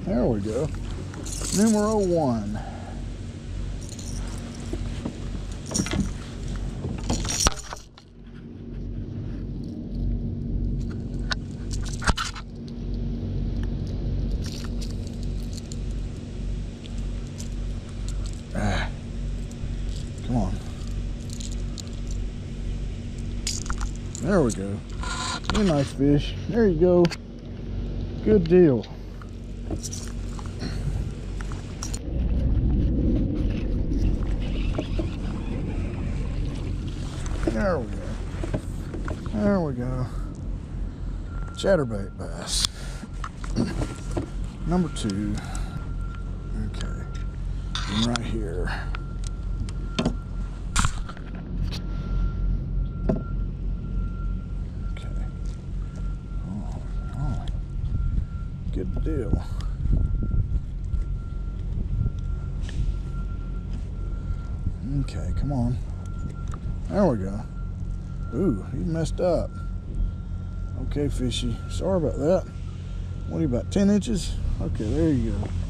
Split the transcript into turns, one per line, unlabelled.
There we go. Numero 1. Come on. There we go. You're a nice fish. There you go. Good deal. There we go. There we go. Chatterbait bass. Number 2. Okay. And right here. Okay. Oh. Good deal. Okay, come on. There we go. Ooh, he messed up. Okay, fishy. Sorry about that. What are you, about 10 inches? Okay, there you go.